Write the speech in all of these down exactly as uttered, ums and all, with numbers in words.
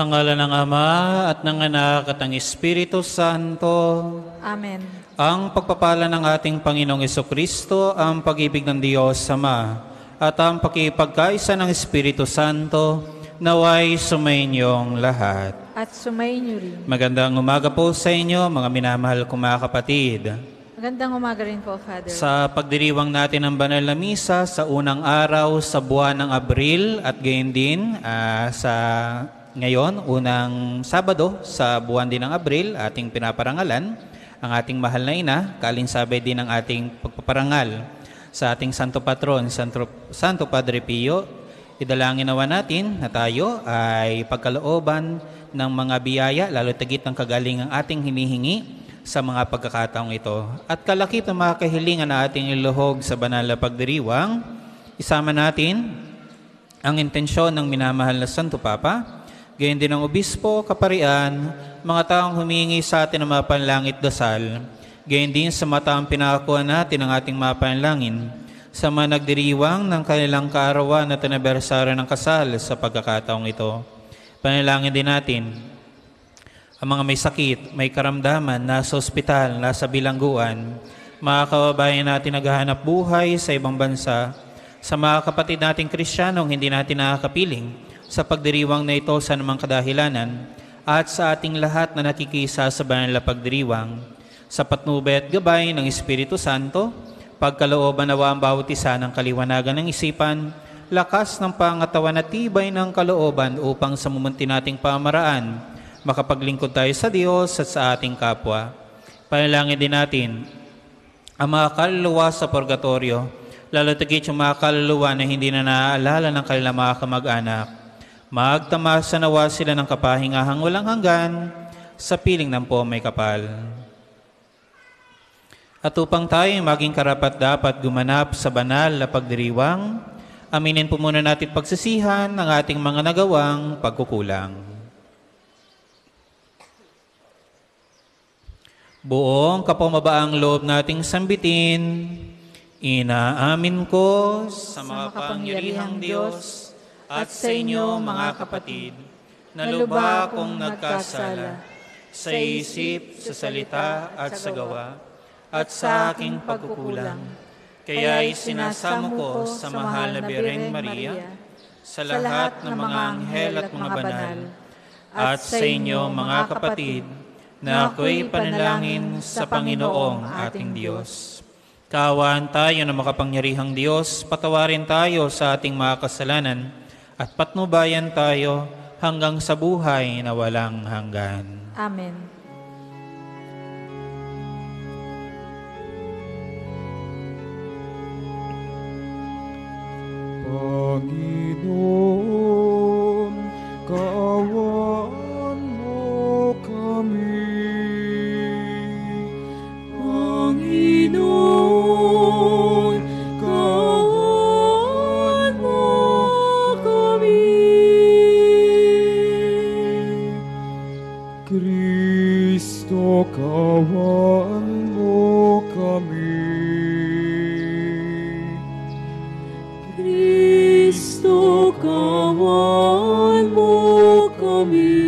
Sa ngala ng Ama at ng Anak at ng Espiritu Santo. Amen. Ang pagpapala ng ating Panginoong Jesucristo, ang pag-ibig ng Diyos Ama, at ang pakipagkaisa ng Espiritu Santo, naway sumainyong lahat. At sumainyo rin. Magandang umaga po sa inyo, mga minamahal kong mga kapatid. Magandang umaga rin po, Father. Sa pagdiriwang natin ng banal na misa sa unang araw sa buwan ng Abril at gayon din uh, sa ngayon, unang Sabado sa buwan din ng Abril, ating pinaparangalan ang ating mahal na ina, kalinsabay din ng ating pagpaparangal sa ating Santo Patron, Santo, Santo Padre Pio. Idalangin nawa natin na tayo ay pagkalooban ng mga biyaya, lalo tagit ng kagalingang ating hinihingi sa mga pagkakataong ito. At kalakip ng mga kahilingan na ating iluhog sa banal na pagdiriwang, isama natin ang intensyon ng minamahal na Santo Papa, gayon din ng obispo, kaparian, mga taong humingi sa atin ng mga panlangit dasal, gayon din sa mga taong pinakakuha natin ng ating mga panlangin, sa mga nagdiriwang ng kanilang kaarawan at anibersaryo ng kasal sa pagkakataong ito. Panalangin din natin ang mga may sakit, may karamdaman, nasa ospital, nasa bilangguan, mga kababayan natin naghahanap buhay sa ibang bansa, sa mga kapatid nating Kristiyanong hindi natin nakakapiling sa pagdiriwang na ito sa namang kadahilanan, at sa ating lahat na nakikisa sa banal na pagdiriwang, sa patnubay at gabay ng Espiritu Santo, pagkalooban nawa ang bawat isa ng kaliwanagan ng isipan, lakas ng pangatawan at tibay ng kalooban upang sa mumunti nating pamaraan, makapaglingkod tayo sa Diyos at sa ating kapwa. Panalangin din natin ang mga kaluluwa sa purgatorio, lalo tigit yung mga kaluluwa na hindi na naaalala ng kanilang mga kamag-anak. Magtamasa nawa sila ng kapahingahang walang hanggan sa piling ng po may kapal. At upang tayo maging karapat-dapat gumanap sa banal na pagdiriwang, aminin po muna natin pagsisihan ng ating mga nagawang pagkukulang. Buong kapumabaang loob nating sambitin, inaamin ko sa mga pangyarihang Diyos at sa inyo mga kapatid, na lubha kong nagkasala sa isip, sa salita at sa gawa, at sa aking pagkukulang. Kaya'y sinasamo ko sa mahal na Birheng Maria, sa lahat ng mga anghel at mga banal, at sa inyo mga kapatid, na ako'y panalangin sa Panginoong ating Diyos. Kaawaan tayo ng makapangyarihang Diyos, patawarin tayo sa ating mga kasalanan, at patnubayan tayo hanggang sa buhay na walang hanggan. Amen. Panginoon, kaawaan mo kami. Panginoon, kaawaan mo kami. Kristo, kaawaan mo kami. Kristo, kaawaan mo kami.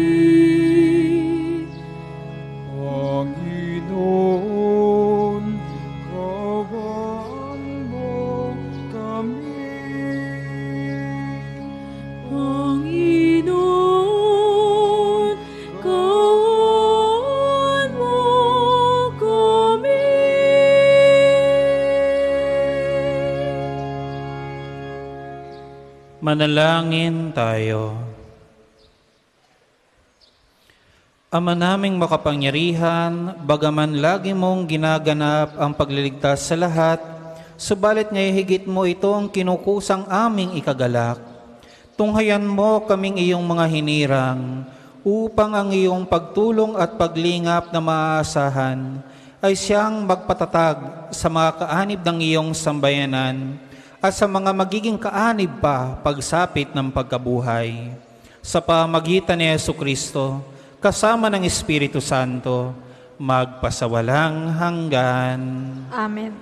Panginoon, kaawaan mo kami. Panginoon, kaawaan mo kami. Manalangin tayo. Ama naming makapangyarihan, bagaman lagi mong ginaganap ang pagliligtas sa lahat, subalit ngayon higit mo itong kinukusang aming ikagalak. Tunghayan mo kaming iyong mga hinirang, upang ang iyong pagtulong at paglingap na maaasahan ay siyang magpatatag sa mga kaanib ng iyong sambayanan at sa mga magiging kaanib pa pagsapit ng pagkabuhay. Sa pamagitan ni Jesucristo, kasama ng Espiritu Santo, magpasawalang hanggan. Amen.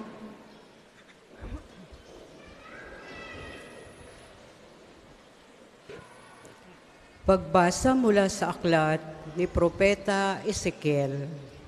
Pagbasa mula sa aklat ni Propeta Ezekiel.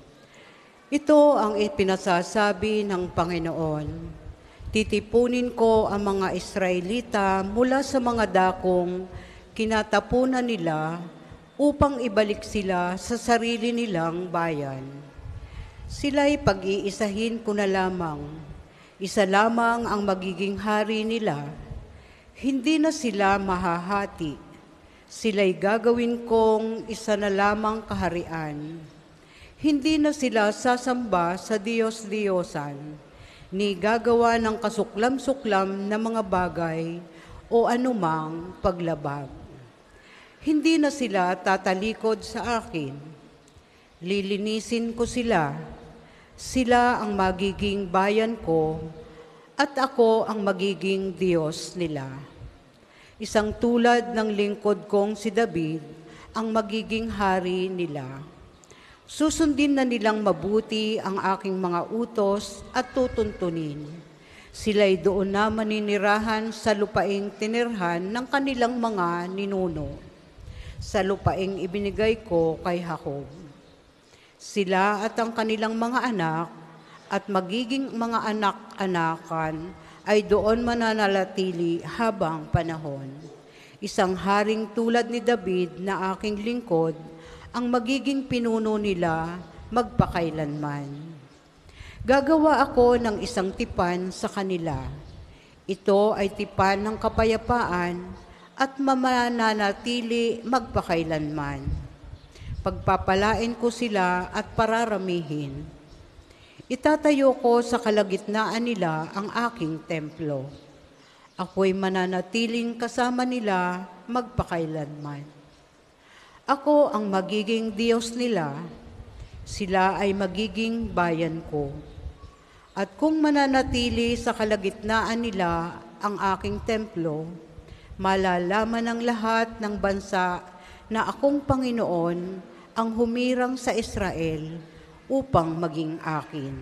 Ito ang ipinasasabi ng Panginoon. Titipunin ko ang mga Israelita mula sa mga dakong kinatapunan nila upang ibalik sila sa sarili nilang bayan. Sila'y pag-iisahin ko na lamang. Isa lamang ang magiging hari nila. Hindi na sila mahahati. Sila'y gagawin kong isa na lamang kaharian. Hindi na sila sasamba sa Diyos-Diyosan, ni gagawa ng kasuklam-suklam na mga bagay o anumang paglabag. Hindi na sila tatalikod sa akin. Lilinisin ko sila. Sila ang magiging bayan ko at ako ang magiging Diyos nila. Isang tulad ng lingkod kong si David ang magiging hari nila. Susundin na nilang mabuti ang aking mga utos at tutuntunin. Sila'y doon na maninirahan sa lupaing tinirhan ng kanilang mga ninuno, sa lupaing ibinigay ko kay Jacob. Sila at ang kanilang mga anak at magiging mga anak-anakan ay doon mananatili habang panahon. Isang haring tulad ni David na aking lingkod ang magiging pinuno nila magpakailanman. Gagawa ako ng isang tipan sa kanila. Ito ay tipan ng kapayapaan at mamananatili magpakailanman. Pagpapalain ko sila at pararamihin. Itatayo ko sa kalagitnaan nila ang aking templo. Ako'y mananatiling kasama nila magpakailanman. Ako ang magiging Diyos nila, sila ay magiging bayan ko. At kung mananatili sa kalagitnaan nila ang aking templo, malalaman ng lahat ng bansa na akong Panginoon ang humirang sa Israel upang maging akin.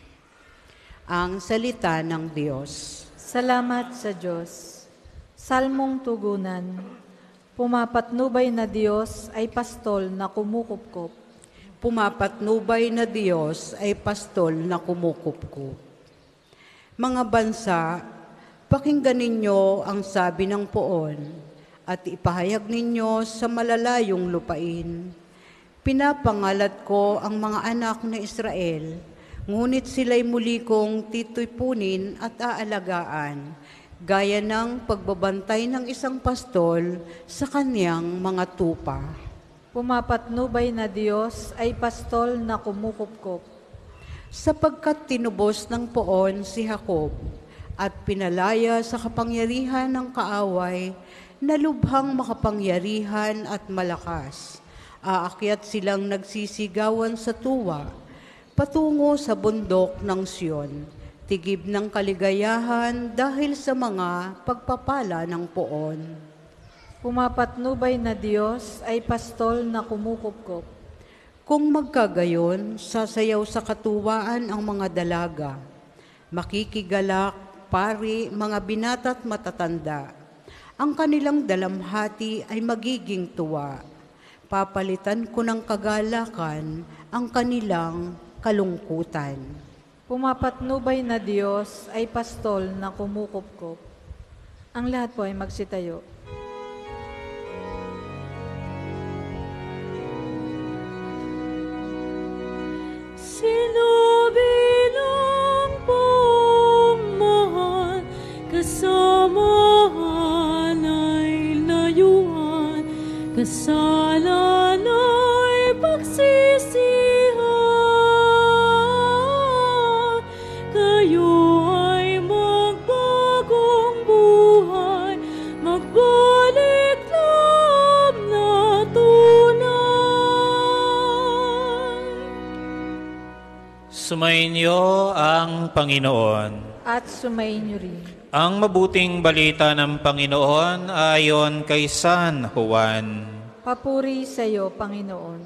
Ang salita ng Diyos. Salamat sa Diyos. Salmong tugunan. Pumapatnubay na Diyos ay pastol na kumukupkop. Pumapatnubay na Diyos ay pastol na kumukupkop. Mga bansa, pakinggan ninyo ang sabi ng poon at ipahayag ninyo sa malalayong lupain. Pinapangalat ko ang mga anak na Israel, ngunit sila'y muli kong titipunin at aalagaan, gaya ng pagbabantay ng isang pastol sa kanyang mga tupa. Pumapatnubay na Diyos ay pastol na kumukupkop. Sapagkat tinubos ng poon si Jacob at pinalaya sa kapangyarihan ng kaaway na lubhang makapangyarihan at malakas. Aakyat silang nagsisigawan sa tuwa, patungo sa bundok ng Sion, tigib ng kaligayahan dahil sa mga pagpapala ng poon. Pumapatnubay na Diyos ay pastol na kumukupkop. Kung magkagayon, sasayaw sa katuwaan ang mga dalaga, makikigalak, pari, mga binata't matatanda. Ang kanilang dalamhati ay magiging tuwa. Papalitan ko ng kagalakan ang kanilang kalungkutan. Pumapatnubay na Diyos ay pastol na kumukupkop. Ang lahat po ay magsitayo. Sinabi ng pagmahal, kasamahan ay layuan, kasalan ay pagsisihan. Kayo ay magbagong buhay, magbalik loob na tunay. Sumainyo ang Panginoon. At sumainyo rin. Ang mabuting balita ng Panginoon ayon kay San Juan. Papuri sa iyo, Panginoon.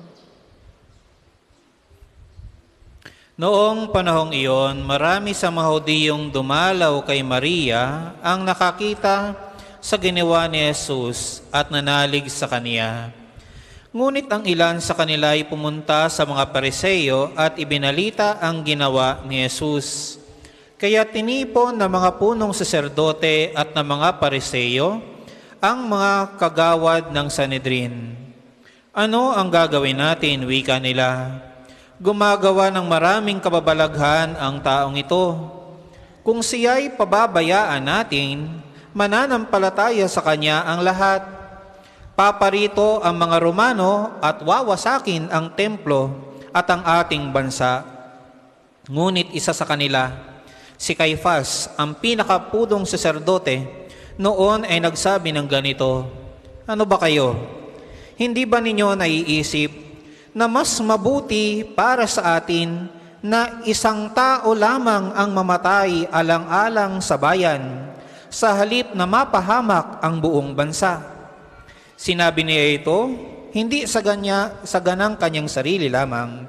Noong panahong iyon, marami sa mga Hudiyong dumalaw kay Maria ang nakakita sa ginawa ni Jesus at nanalig sa Kaniya. Ngunit ang ilan sa kanila ay pumunta sa mga Pariseo at ibinalita ang ginawa ni Jesus. Kaya tinipon ng mga punong saserdote at ng mga Pariseo ang mga kagawad ng Sanhedrin. Ano ang gagawin natin, wika nila? Gumagawa ng maraming kababalaghan ang taong ito. Kung siya'y pababayaan natin, mananampalataya sa kanya ang lahat. Paparito ang mga Romano at wawasakin ang templo at ang ating bansa. Ngunit isa sa kanila, si Caifás, ang pinakapudong saserdote, noon ay nagsabi ng ganito, ano ba kayo? Hindi ba ninyo naiisip na mas mabuti para sa atin na isang tao lamang ang mamatay alang-alang sa bayan sa halip na mapahamak ang buong bansa? Sinabi niya ito, hindi sa, ganya, sa ganang kanyang sarili lamang.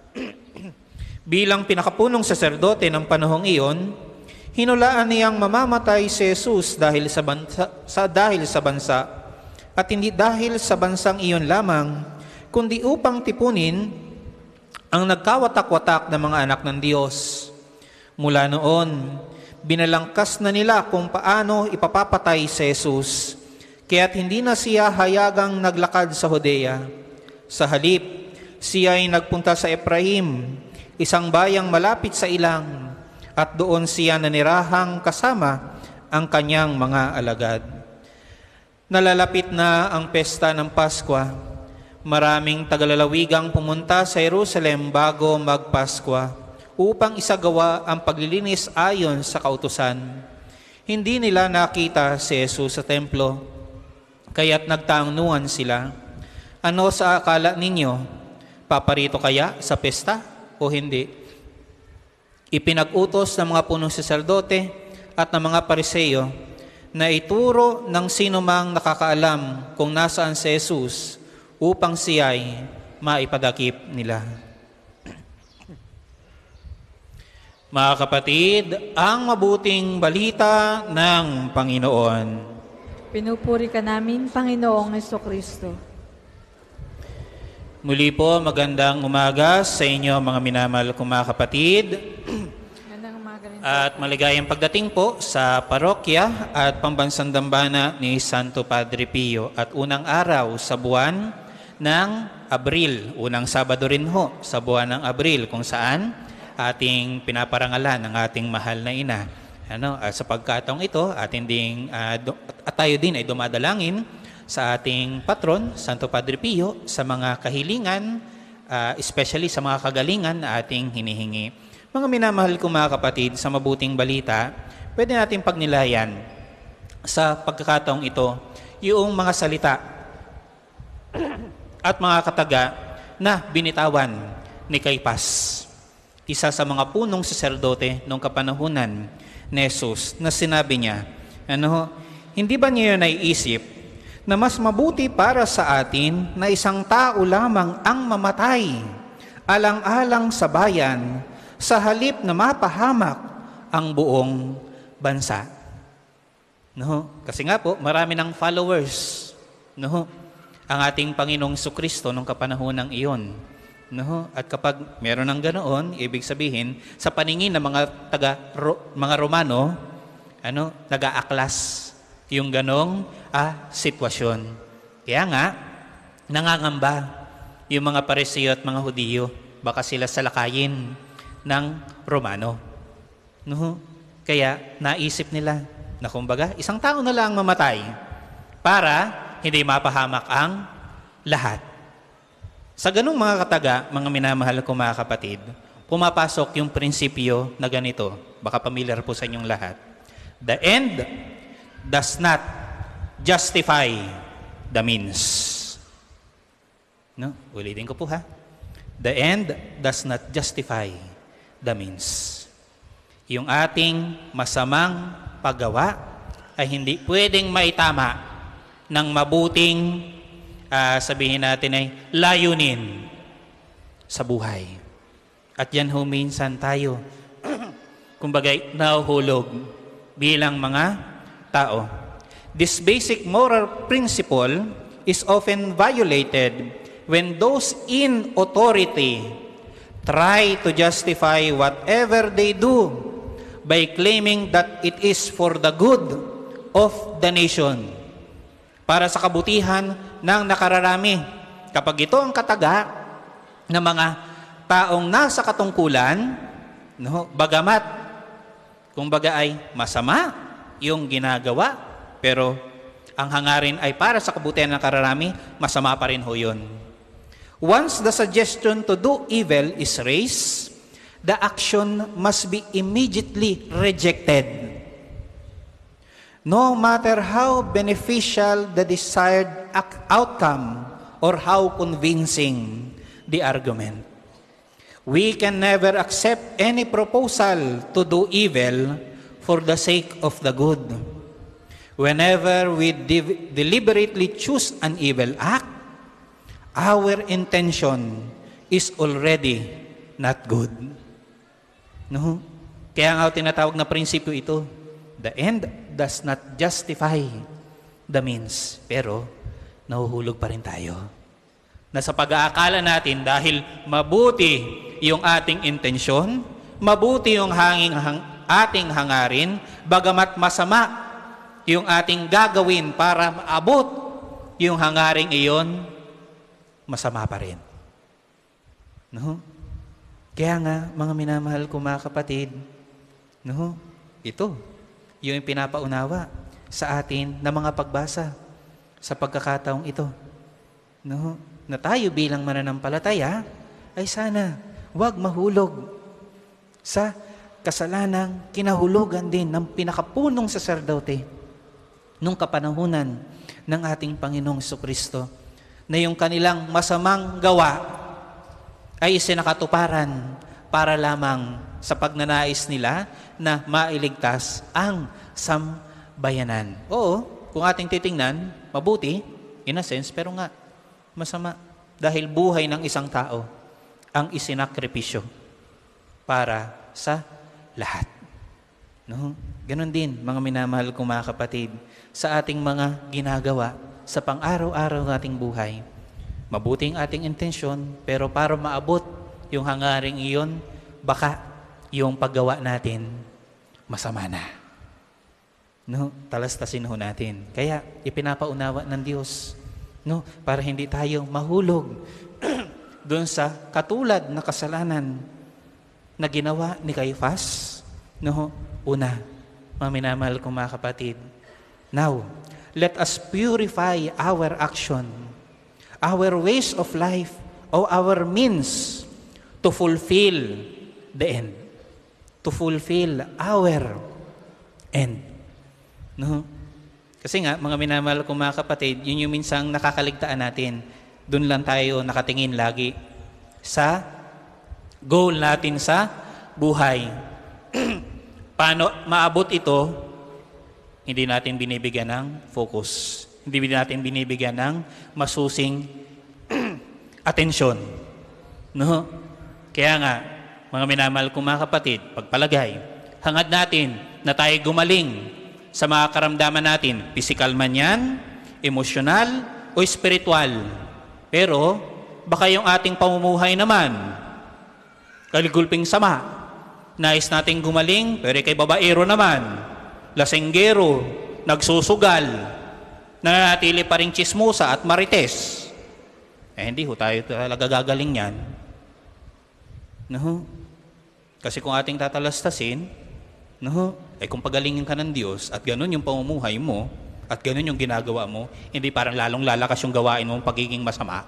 Bilang pinakapunong saserdote ng panahong iyon, hinulaan niyang mamamatay si Jesus dahil sa bansa, sa, dahil sa bansa at hindi dahil sa bansang iyon lamang, kundi upang tipunin ang nagkawatak-watak ng mga anak ng Diyos. Mula noon, binalangkas na nila kung paano ipapapatay si Jesus, kaya't hindi na siya hayagang naglakad sa Judea. Sa halip, siya ay nagpunta sa Ephraim, isang bayang malapit sa ilang, at doon siya nanirahang kasama ang kanyang mga alagad. Nalalapit na ang pesta ng Paskwa. Maraming tagalalawigang pumunta sa Jerusalem bago magpaskwa upang isagawa ang paglilinis ayon sa kautusan. Hindi nila nakita si Jesus sa templo, kaya't nagtanungan sila, ano sa akala ninyo? Paparito kaya sa pesta o hindi? Ipinag-utos ng mga punong saserdote at ng mga Pariseo na ituro ng sino mang nakakaalam kung nasaan si Jesus upang siya'y maipadakip nila. Mga kapatid, ang mabuting balita ng Panginoon. Pinupuri ka namin, Panginoong Hesukristo. Muli po, magandang umaga sa inyo mga minamahal kong mga kapatid. At maligayang pagdating po sa parokya at pambansang dambana ni Santo Padre Pio at unang araw sa buwan ng Abril, unang Sabado rin ho sa buwan ng Abril kung saan ating pinaparangalan ng ating mahal na ina. Ano, at sa pagkataong ito, atin ding, uh, do, at tayo din ay dumadalangin sa ating patron, Santo Padre Pio, sa mga kahilingan, uh, especially sa mga kagalingan na ating hinihingi. Mga minamahal kong mga kapatid, sa mabuting balita, pwede natin pagnilayan sa pagkakataong ito yung mga salita at mga kataga na binitawan ni Caifás, isa sa mga punong saserdote noong kapanahunan ni Jesus, na sinabi niya, ano, hindi ba niyo naiisip na mas mabuti para sa atin na isang tao lamang ang mamatay alang-alang sa bayan sa halip na mapahamak ang buong bansa? No? Kasi nga po, marami ng followers, no? ang ating Panginoong Jesucristo nung kapanahon ng iyon. No? At kapag meron ng ganoon, ibig sabihin, sa paningin ng mga taga ro, mga Romano, ano, nag-aaklas yung ganong ah, sitwasyon. Kaya nga, nangangamba yung mga Pariseo at mga Hudiyo, baka sila salakayin ng Romano. No? Kaya naisip nila na kumbaga, isang tao na lang mamatay para hindi mapahamak ang lahat. Sa ganung mga kataga, mga minamahal ko mga kapatid, pumapasok yung prinsipyo na ganito. Baka familiar po sa inyong lahat. The end does not justify the means. No? Ulitin ko po ha. The end does not justify the means. Yung ating masamang paggawa ay hindi pwedeng maitama ng mabuting, uh, sabihin natin ay layunin sa buhay. At yan ho minsan tayo, kumbagay nahuhulog bilang mga tao. This basic moral principle is often violated when those in authority try to justify whatever they do by claiming that it is for the good of the nation, para sa kabutihan ng nakararami. Kapag ito ang kataga ng mga taong nasa katungkulan, no, bagamat kumbaga ay masama yung ginagawa, pero ang hangarin ay para sa kabutihan ng nakararami, masama pa rin ho yun. Once the suggestion to do evil is raised, the action must be immediately rejected, no matter how beneficial the desired ac- outcome or how convincing the argument. We can never accept any proposal to do evil for the sake of the good. Whenever we de- deliberately choose an evil act, our intention is already not good. No? Kaya nga tinatawag na prinsipyo ito, the end does not justify the means. Pero, nahuhulog pa rin tayo. Na sa pag-aakala natin, dahil mabuti yung ating intensyon, mabuti yung hanging hang, ating hangarin, bagamat masama yung ating gagawin para maabot yung hangaring iyon, masama pa rin. No? Kaya nga, mga minamahal ko mga kapatid, no? Ito, yung pinapaunawa sa atin na mga pagbasa sa pagkakataong ito. No? Na tayo bilang mananampalataya ay sana wag mahulog sa kasalanang kinahulugan din ng pinakapunong saserdote nung kapanahunan ng ating Panginoong Jesucristo, na yung kanilang masamang gawa ay isinakatuparan para lamang sa pagnanais nila na mailigtas ang sambayanan. Oo, kung ating titingnan, mabuti, in a sense, pero nga, masama. Dahil buhay ng isang tao ang isinakripisyo para sa lahat. No? Ganon din, mga minamahal kong mga kapatid, sa ating mga ginagawa sa pang-araw-araw nating buhay. Mabuting ating intensyon, pero para maabot yung hangaring iyon, baka yung paggawa natin masama na. No? Talastasin ho natin. Kaya ipinapaunawa ng Diyos, no, para hindi tayo mahulog doon sa katulad na kasalanan na ginawa ni Caifás. No, una, mga minamahal kong mga kapatid, now, let us purify our action, our ways of life, or our means to fulfill the end. To fulfill our end. No? Kasi nga, mga minamahal kong mga kapatid, yun yung minsang nakakaligtaan natin. Doon lang tayo nakatingin lagi sa goal natin sa buhay. Paano maabot ito, hindi natin binibigyan ng focus. Hindi natin binibigyan ng masusing atensyon. No? Kaya nga, mga minamahal kong mga kapatid, pagpalagay, hangad natin na tayo gumaling sa mga karamdaman natin, physical man yan, emosyonal, o spiritual. Pero, baka yung ating pamumuhay naman, kaligulping sama, nais nating gumaling, pero kay babaero naman, lasenggero, nagsusugal, nananatili pa rin chismosa at marites. Eh, hindi ho tayo talaga gagaling yan. No? Kasi kung ating tatalastasin, no, eh kung pagalingin ka ng Diyos at ganun yung pamumuhay mo at ganun yung ginagawa mo, hindi parang lalong lalakas yung gawain mo pagiging masama.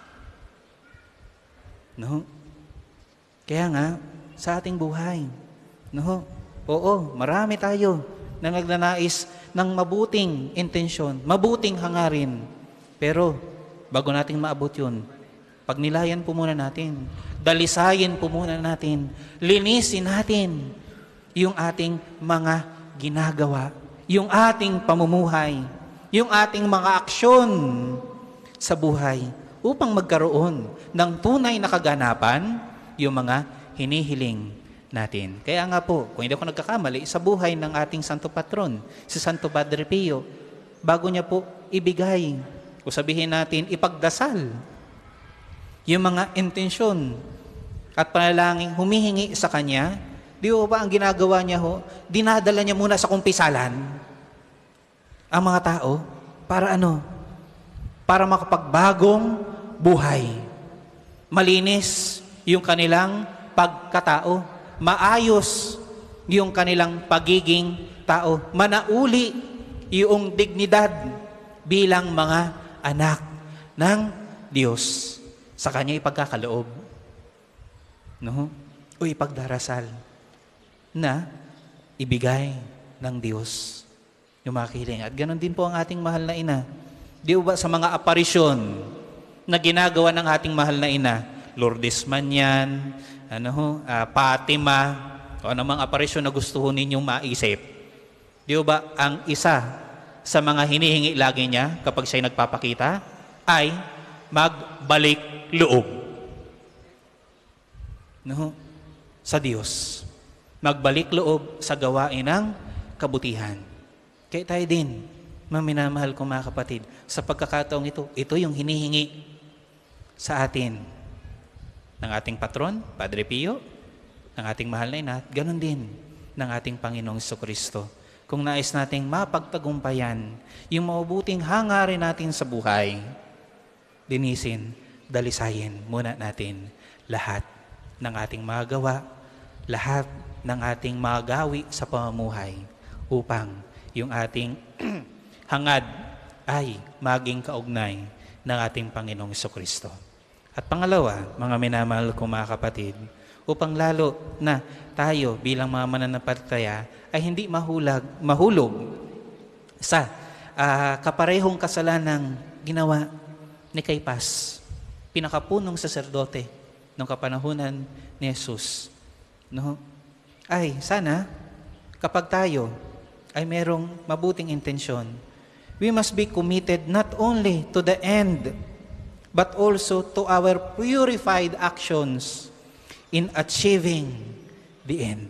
No? Kaya nga, sa ating buhay, no, oo, marami tayo na nagnanais ng mabuting intensyon, mabuting hangarin. Pero, bago nating maabot yun, pagnilayan po muna natin, dalisayin po muna natin, linisin natin yung ating mga ginagawa, yung ating pamumuhay, yung ating mga aksyon sa buhay upang magkaroon ng tunay na kaganapan yung mga hinihiling natin. Kaya nga po, kung hindi ako nagkakamali, sa buhay ng ating Santo Patron, si Santo Padre Pio, bago niya po ibigay, o sabihin natin, ipagdasal yung mga intensyon at panalangin humihingi sa Kanya, di ba ba ang ginagawa niya ho? Dinadala niya muna sa kumpisalan ang mga tao para ano? Para makapagbagong buhay. Malinis yung kanilang pagkatao. Maayos yung kanilang pagiging tao. Manauli yung dignidad bilang mga anak ng Diyos sa Kanya ipagkakaloob. No? O ipagdarasal na ibigay ng Diyos yung mga kiling. At ganoon din po ang ating mahal na ina. Di ba sa mga aparisyon na ginagawa ng ating mahal na ina, Lourdes man yan, ano ho, uh, Fatima, o anumang aparisyon na gusto ho ninyong maisip. Di ba ang isa sa mga hinihingi lagi niya kapag siya'y nagpapakita ay magbalik loob. No? Sa Diyos. Magbalik loob sa gawain ng kabutihan. Kaya tayo din, mga minamahal kong mga kapatid, sa pagkakataong ito, ito yung hinihingi sa atin ng ating patron, Padre Pio, ng ating mahal na ina, at ganun din ng ating Panginoong Jesucristo. Kung nais nating mapagtagumpayan yung mabuting hangarin natin sa buhay, linisin, dalisayin muna natin lahat ng ating mga gawa, lahat ng ating mga gawi sa pamumuhay upang yung ating hangad ay maging kaugnay ng ating Panginoong Jesucristo. At pangalawa, mga minamahal kong mga kapatid, upang lalo na tayo bilang mga mananampalataya ay hindi mahulag, mahulog sa uh, kaparehong kasalanang ginawa ni Caiphas, pinakapunong saserdote ng kapanahunan ni Jesus. No? Ay, sana kapag tayo ay merong mabuting intensyon, we must be committed not only to the end, but also to our purified actions in achieving the end.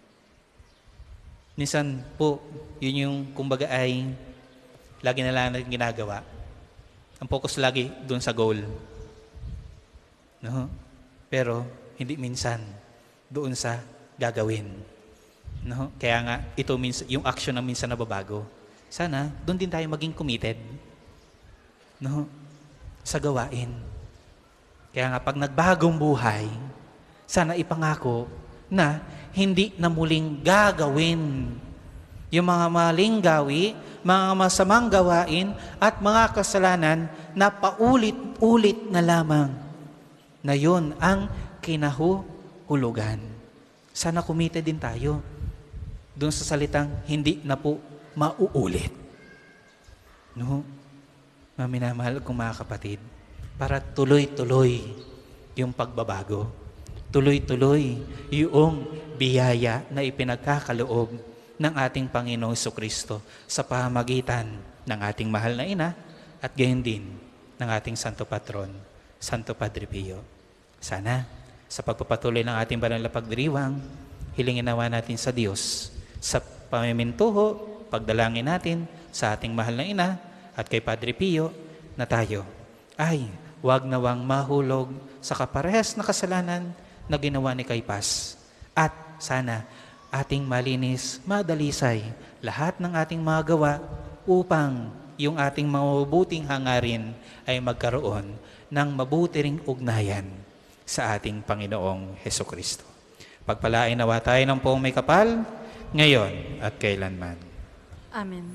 Minsan po, yun yung kumbaga ay lagi na lang natin ginagawa. Ang focus lagi doon sa goal. No? Pero hindi minsan doon sa gagawin. No? Kaya nga, ito minsan, yung action na minsan nababago. Sana, doon din tayo maging committed. No? Sa gawain. Kaya nga, pag nagbagong buhay, sana ipangako na hindi na muling gagawin yung mga maling gawi, mga masamang gawain, at mga kasalanan na paulit-ulit na lamang na yun ang kinahuhulugan. Sana committed din tayo doon sa salitang hindi na po mauulit. No? Mga minamahal kong mga kapatid, para tuloy-tuloy yung pagbabago. Tuloy-tuloy yung biyaya na ipinagkakaloob ng ating Panginoong Jesucristo sa pamamagitan ng ating mahal na ina at gayon din ng ating Santo Patron, Santo Padre Pio. Sana sa pagpapatuloy ng ating banal na pagdiriwang, hilingin nawa natin sa Diyos sa pamimintuho, pagdalangin natin sa ating mahal na ina at kay Padre Pio na tayo ay wag nawang mahulog sa kaparehas na kasalanan na ginawa ni Caiphas. At sana ating malinis, madalisay lahat ng ating mga gawa upang yung ating mabubuting hangarin ay magkaroon ng mabuti ring ugnayan sa ating Panginoong Hesukristo. Pagpalain nawa tayo ng poong may kapal, ngayon at kailanman. Amen.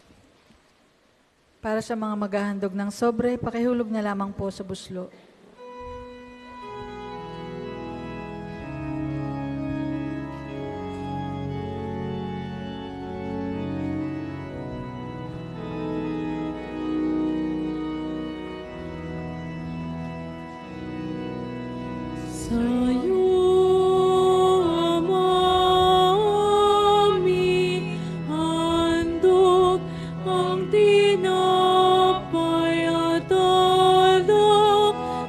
Para sa mga maghahandog ng sobre, pakihulog na lamang po sa buslo. Sa'yo, Ama, aming handog ang tinapay at alak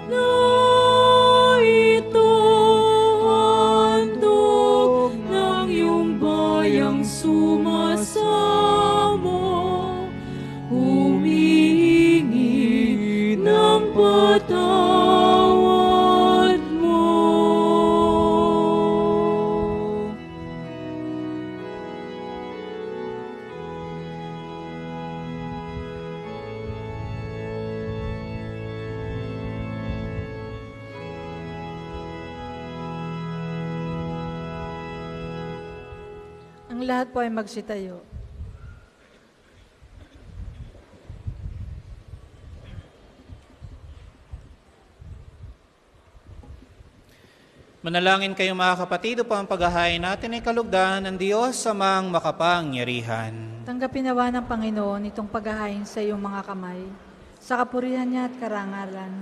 Ang lahat po ay magsitayo. Manalangin kayo mga kapatid upang paghahain natin ay kalugdan ng Diyos sa mang makapangyarihan. Tanggapin nawa ng Panginoon itong paghahain sa iyong mga kamay, sa kapurihan niya at karangalan,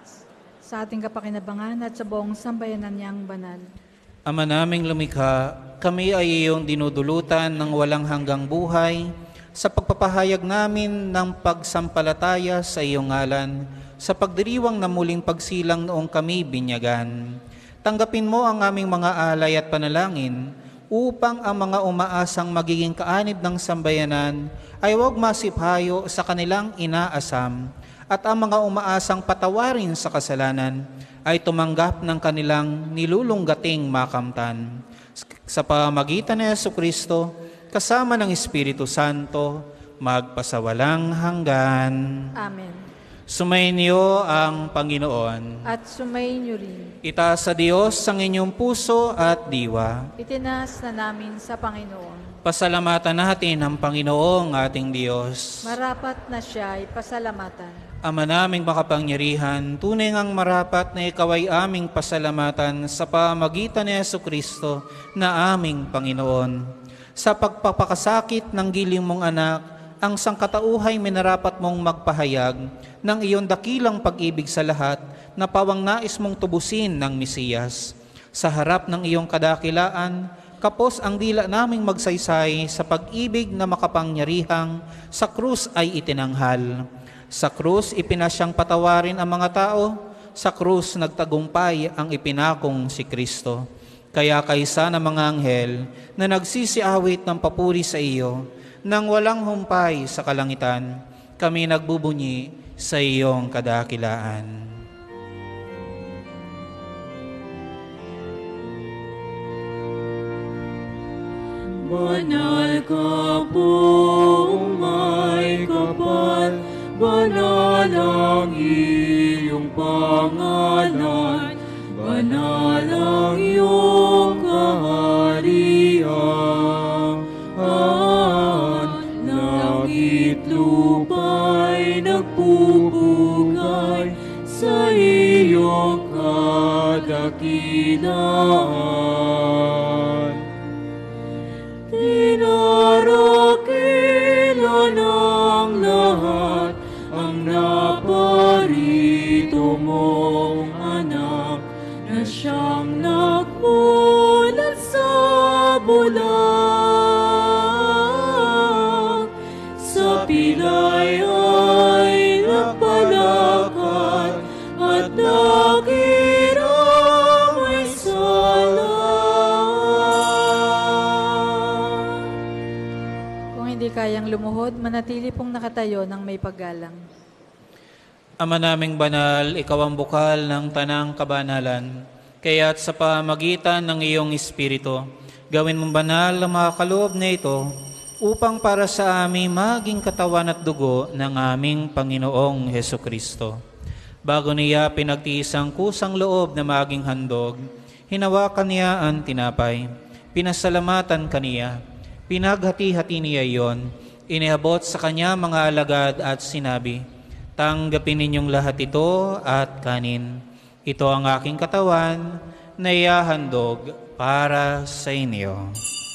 sa ating kapakinabangan at sa buong sambayanan niyang banal. Ama naming lumikha, kami ay iyong dinudulutan ng walang hanggang buhay sa pagpapahayag namin ng pagsampalataya sa iyong ngalan, sa pagdiriwang na muling pagsilang noong kami binyagan. Tanggapin mo ang aming mga alay at panalangin upang ang mga umaasang magiging kaanib ng sambayanan ay huwag masiphayo sa kanilang inaasam at ang mga umaasang patawarin sa kasalanan ay tumanggap ng kanilang nilulunggating makamtan. Sa pamagitan ni Jesucristo, kasama ng Espiritu Santo, magpasawalang hanggan. Amen. Sumainyo ang Panginoon. At sumayin niyo rin. Itaas sa Diyos ang inyong puso at diwa. Itinaas na namin sa Panginoon. Pasalamatan natin ang Panginoong ating Diyos. Marapat na siya ay pasalamatan. Ama naming makapangyarihan, tunay ngang marapat na ikaw ay aming pasalamatan sa pamagitan ni Jesucristo na aming Panginoon. Sa pagpapakasakit ng giling mong anak, ang sangkatauhay minarapat mong magpahayag ng iyong dakilang pag-ibig sa lahat na pawang nais mong tubusin ng Mesiyas. Sa harap ng iyong kadakilaan, kapos ang dila naming magsaysay sa pag-ibig na makapangyarihang sa krus ay itinanghal. Sa krus ipinasyang patawarin ang mga tao, sa krus nagtagumpay ang ipinakong si Kristo. Kaya kaysa ng mga anghel na nagsisiawit ng papuri sa iyo, nang walang humpay sa kalangitan, kami nagbubunyi sa iyong kadakilaan. Banal ka pong may kapal, banal ang iyong pangalan, banal ang iyong kaharian. Langit lupa'y nagpupugay sa iyong kadakilaan. Tinarakilan ng lahat ang naparito mong anak na siyang nagmulat sa bulan. Sa pilay ay nagpalakad at nakirang may sala. Kung hindi kayang lumuhod, manatili pong nakatayo ng may paggalang. Ama naming banal, ikaw ang bukal ng tanang kabanalan, kaya't sa pamagitan ng iyong Espiritu, gawin mong banal ang mga kaloob na ito, upang para sa amin maging katawan at dugo ng aming Panginoong Hesukristo. Bago niya pinagtiis ang kusang loob na maging handog, hinawakan niya ang tinapay, pinasalamatan kaniya, pinaghati-hati niya iyon, iniabot sa kanya mga alagad at sinabi, tanggapin ninyong lahat ito at kanin. Ito ang aking katawan na ihahandog para sa inyo.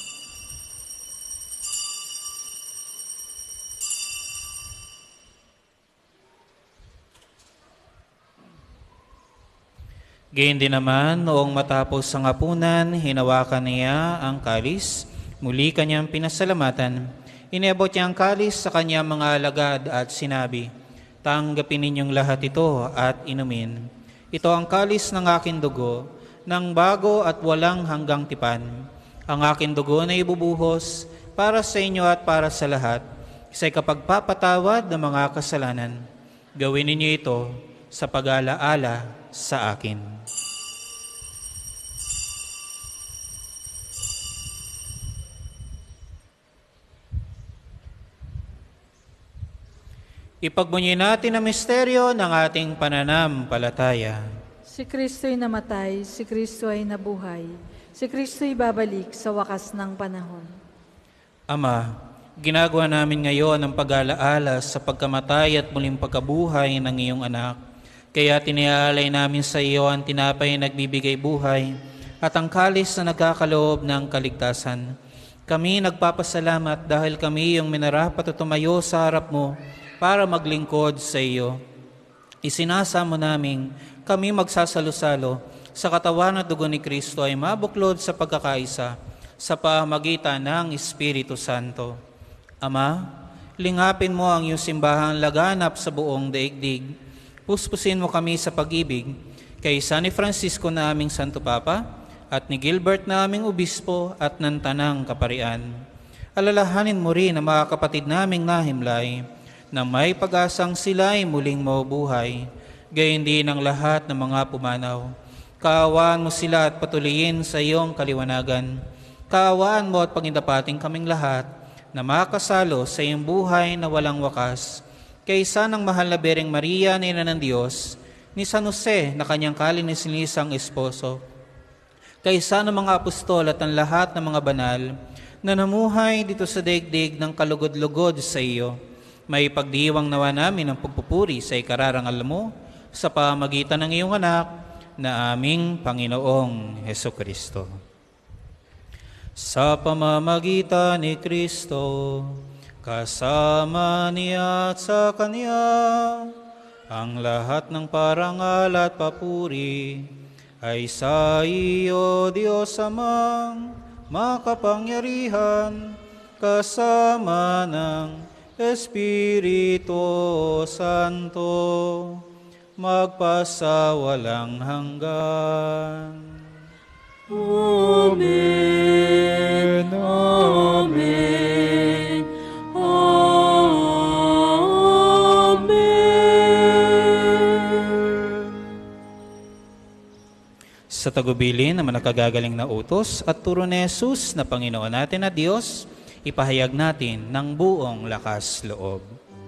Gayon din naman, noong matapos ang hapunan, hinawakan niya ang kalis, muli kanyang pinasalamatan. Iniabot niya ang kalis sa kanyang mga alagad at sinabi, tanggapin ninyong lahat ito at inumin. Ito ang kalis ng aking dugo, ng bago at walang hanggang tipan. Ang aking dugo na ibubuhos para sa inyo at para sa lahat, isa'y kapagpapatawad ng mga kasalanan. Gawin ninyo ito sa pag-alaala sa akin. Ipagbunyi natin ang misteryo ng ating pananampalataya. Si Kristo'y namatay, si Kristo ay nabuhay, si Kristo'y babalik sa wakas ng panahon. Ama, ginagawa namin ngayon ang pag-alaala sa pagkamatay at muling pagkabuhay ng iyong anak. Kaya tiniaalay namin sa iyo ang tinapay na nagbibigay buhay at ang kalis na nagkakaloob ng kaligtasan. Kami nagpapasalamat dahil kami yung minarapat at tumayo sa harap mo para maglingkod sa iyo. Isinasamo namin kami magsasalo-salo sa katawan at dugo ni Kristo ay mabuklod sa pagkakaisa sa pamagitan ng Espiritu Santo. Ama, lingapin mo ang iyong simbahang laganap sa buong daigdig. Puspusin mo kami sa pag-ibig kay San Francisco na aming Santo Papa at ni Gilbert na aming Obispo at ng Tanang Kaparian. Alalahanin mo rin ang mga kapatid naming nahimlay na may pag-asang sila'y muling mabubuhay, gayon din ang lahat ng mga pumanaw. Kaawaan mo sila at patuloyin sa iyong kaliwanagan. Kaawaan mo at pagindapating kaming lahat na makasalo sa iyong buhay na walang wakas. Kaysa ng mahal na Bereng Maria na ina ng Diyos, ni San Jose na kanyang kalininisang esposo, kaysa ng mga apostol at ang lahat ng mga banal na namuhay dito sa daigdig ng kalugod-lugod sa iyo, may pagdiwang nawa namin ang pagpupuri sa ikararangal mo sa pamagitan ng iyong anak na aming Panginoong Hesukristo. Sa pamamagitan ni Kristo, kasama niya at sa Kanya, ang lahat ng parangal at papuri ay sa iyo, Diyos Amang makapangyarihan, kasama ng Espiritu Santo, magpasawalang hanggan. Amen. Amen. Amen. Sa tagubilin naman nakagagaling na utos at turo ni Jesus na Panginoon natin na Diyos, ipahayag natin ng buong lakas loob.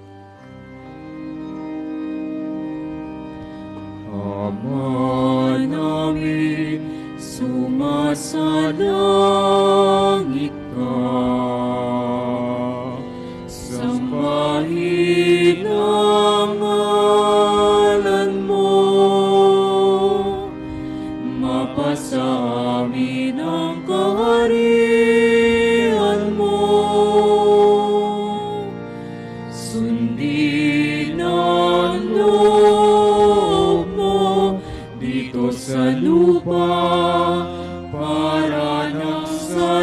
Ama namin, sumasalangit ka, sambahin ang ngalan mo, mapasa amin ang kaharian mo, sundin ang loob mo dito sa lupa para nang sa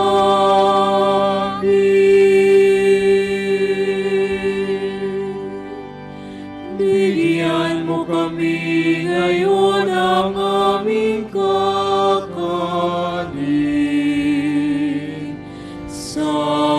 langit. Bigyan mo kami ngayon ang aming kakanin sa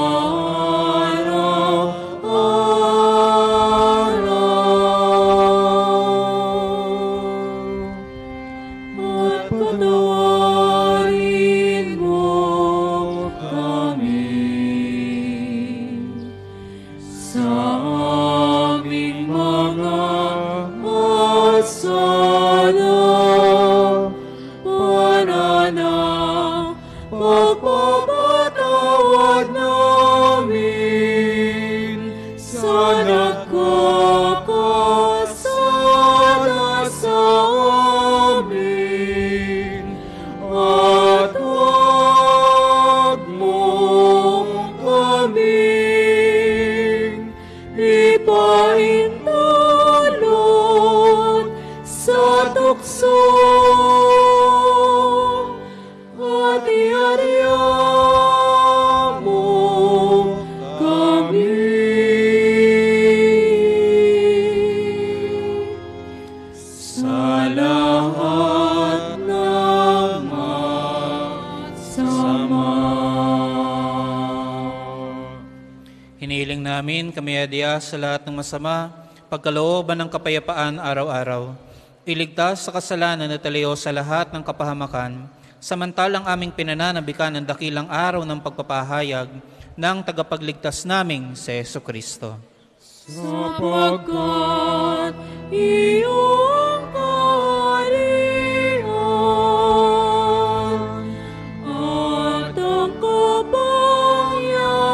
Hinihiling namin kami adya sa lahat ng masama, pagkalooban ng kapayapaan araw-araw. Iligtas sa kasalanan at aliyo sa lahat ng kapahamakan, samantalang aming pinananabikan ang dakilang araw ng pagpapahayag ng tagapagligtas naming si Jesucristo. Sapagkat iyong kaharian at ang kapangyarihan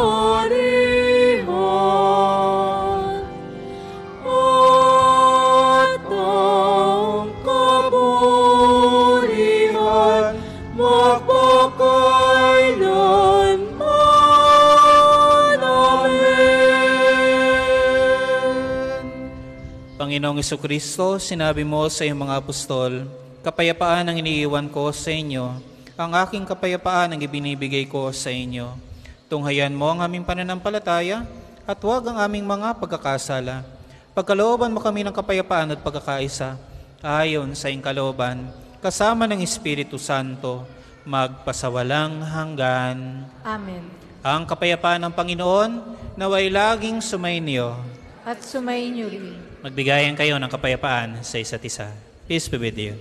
Panginoong Kristo, sinabi mo sa iyong mga apostol, kapayapaan ang iniiwan ko sa inyo, ang aking kapayapaan ang ibinibigay ko sa inyo. Tunghayan mo ang aming pananampalataya at huwag ang aming mga pagkakasala. Pagkalooban mo kami ng kapayapaan at pagkakaisa, ayon sa iyong kalooban, kasama ng Espiritu Santo, magpasawalang hanggan. Amen. Ang kapayapaan ng Panginoon naway laging sumainyo. At sumainyo rin. Magbigayan kayo ng kapayapaan sa isa't isa. Peace be with you.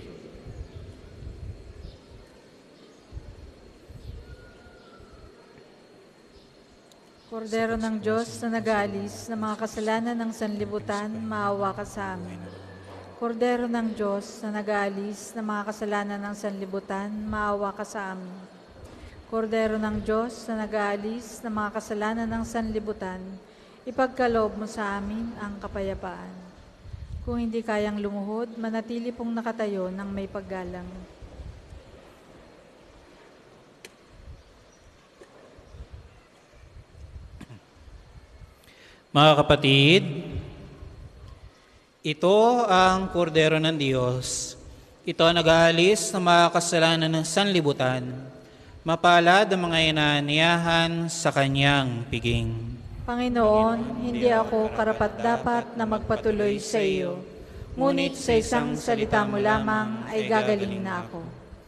Kordero ng Diyos na nag-aalis ng mga kasalanan ng sanlibutan, maawa ka sa amin. Kordero ng Diyos na nag-aalis ng mga kasalanan ng sanlibutan, maawa ka sa amin. Kordero ng Diyos na nag-aalis ng mga kasalanan ng sanlibutan, ipagkaloob mo sa amin ang kapayapaan. Kung hindi kayang lumuhod, manatili pong nakatayo ng may paggalang. Mga kapatid, ito ang kordero ng Diyos. Ito ang nag-aalis ng mga kasalanan ng sanlibutan. Mapalad ang mga inaniyahan sa kanyang piging. Panginoon, hindi ako karapat-dapat na magpatuloy sa iyo, ngunit sa isang salita mo lamang ay gagaling na ako.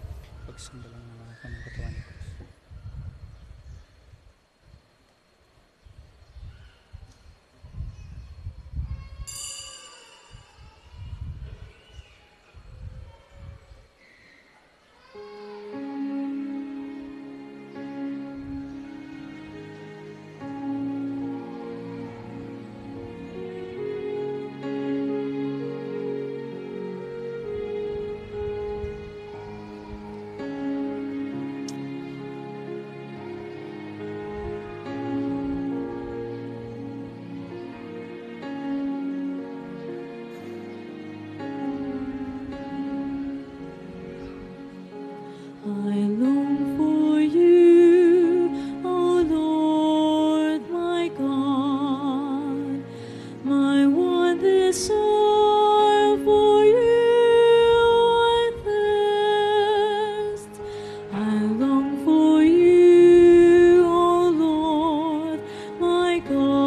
I long for you, O Lord, my God. My one desire for you I thirst. I long for you, O Lord, my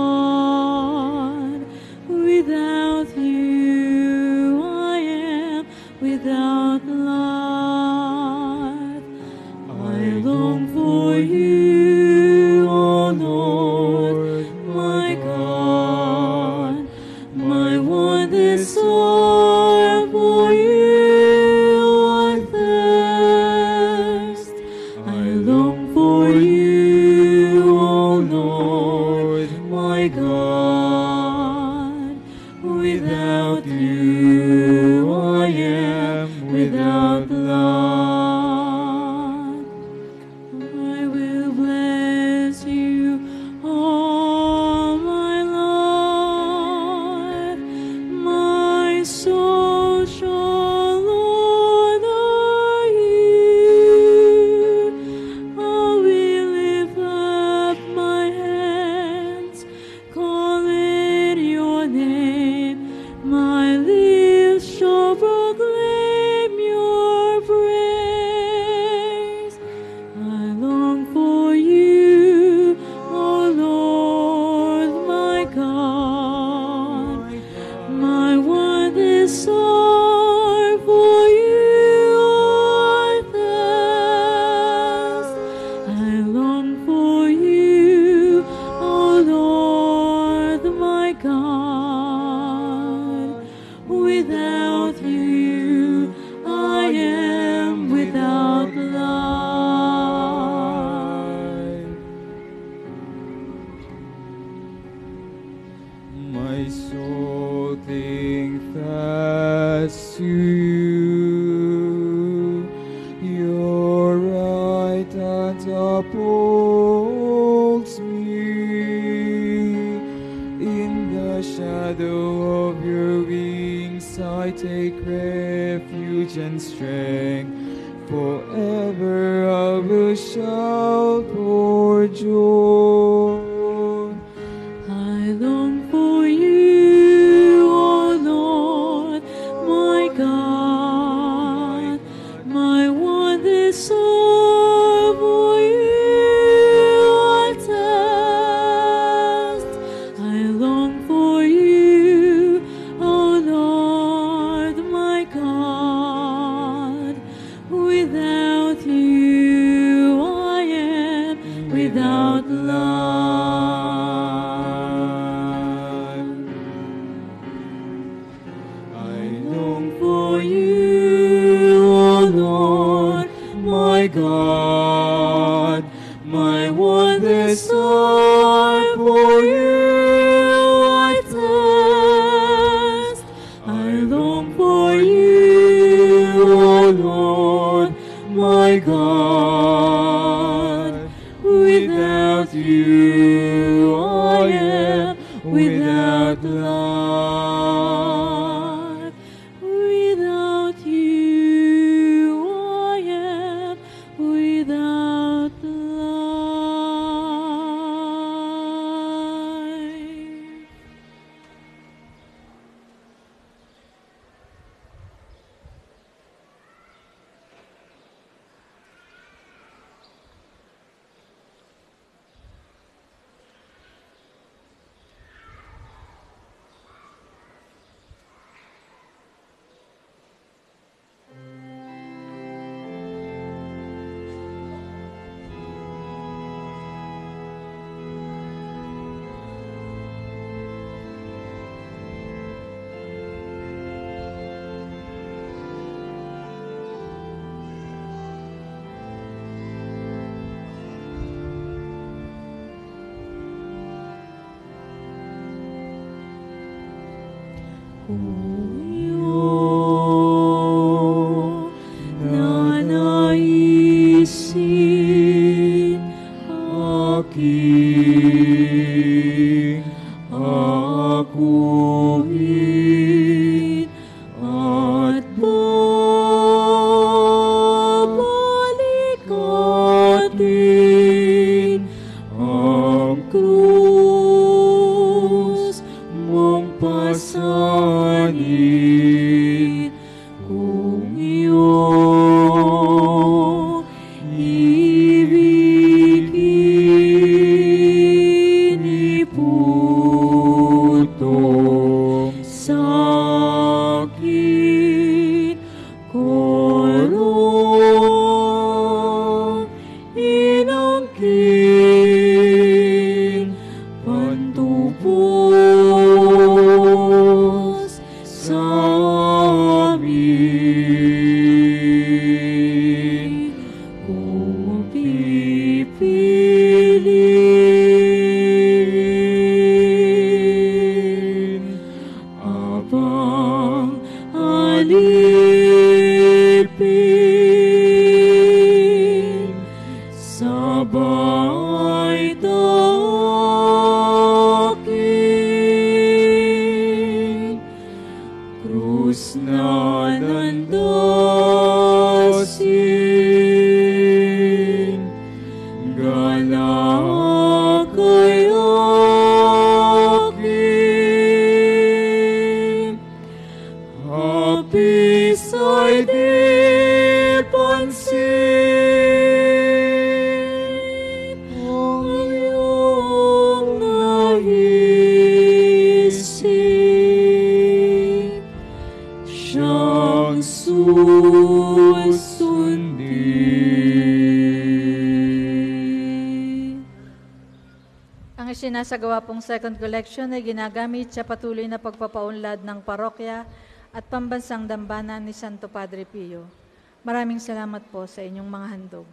God. Without you I am without life. I long for you, O Lord, my God. My one desire for you I thirst. I long for you, O Lord, my God. Without you I am without love. I will bless you all my life. My soul shall honor you. I will lift up my hands, calling your name. My lips shall proclaim your praise. I long for you, O Lord, my God. My one desire for you I thirst. I long for you, O Lord, my God. Without you I am without life. My soul clings fast to you. Your right hand upholds me. In the shadow of your wings I take refuge and strength. Forever I will shout for joy. I long for you, O Lord. without love. I long for you, O Lord, my God, my one desire for you I thirst. I long for you, O Lord, my God. Without you I am without love. Without you I am without life. Huyo nanaisin aking akuin at babalik atin ang krus mong pasanin kung iyong ibigin iputong sa akin korong inangkin pantubos sa amin kung pipiliin abang alipin sabay dakin krus na landasin galak kay akin hapis ay di pansin ang iyong naisip siyang susundin. Ang isinasagawa pong second collection ay ginagamit sa patuloy na pagpapaunlad ng parokya at pambansang dambana ni Santo Padre Pio. Maraming salamat po sa inyong mga handog.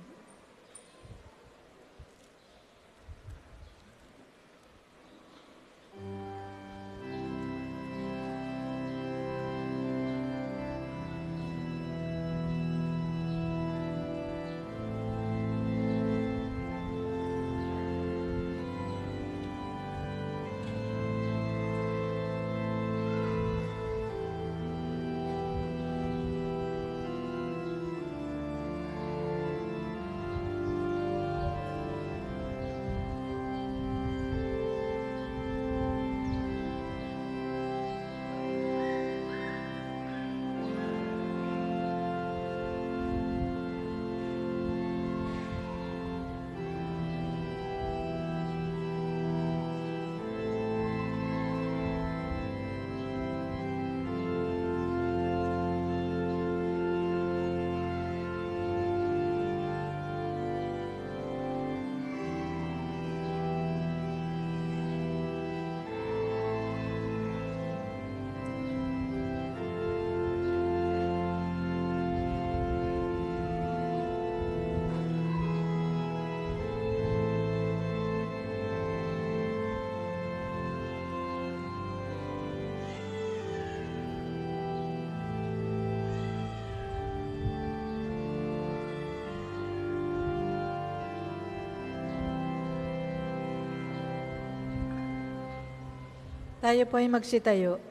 Tayo po ay magsitayo.